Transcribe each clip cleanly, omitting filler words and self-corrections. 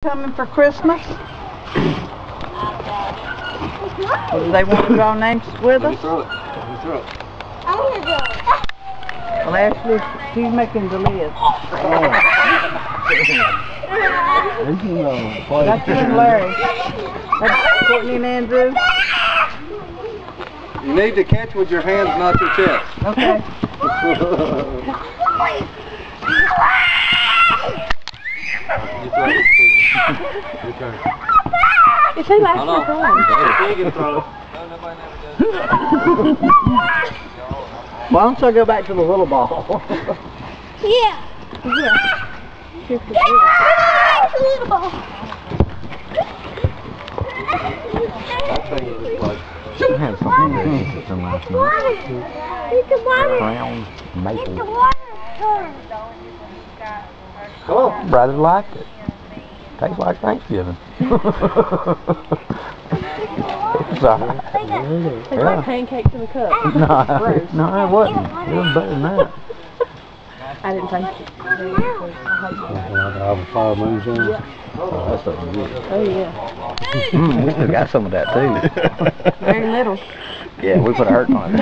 Coming for Christmas? Do they want to draw names with us? Throw it. Throw it. I want to do it. Well, Ashley, she's making the list. That's you and Larry. That's Courtney and Andrew. You need to catch with your hands, not your chest. Okay. Your turn. It's who asked for fun. Why don't I go back to the little ball? Yeah. Yeah. It's a little ball. I had something very interesting last night. It's the water. Brown It's maple. the water turn. Oh. Brother liked it. Tastes like Thanksgiving. It's alright. It's like pancakes in a cup. No, it wasn't. It was better than that. I didn't think it. Fire moonshine? Yeah. Oh, that's something good. Oh, yeah. We still got some of that too. Very little. Yeah, we put a hurt on it.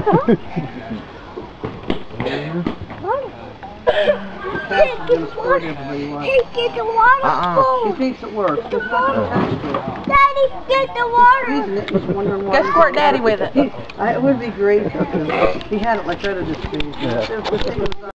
Get the water spoon. She thinks it works. Daddy, get the water. Go squirt Daddy with it. It would be great because he had it like that at his feet.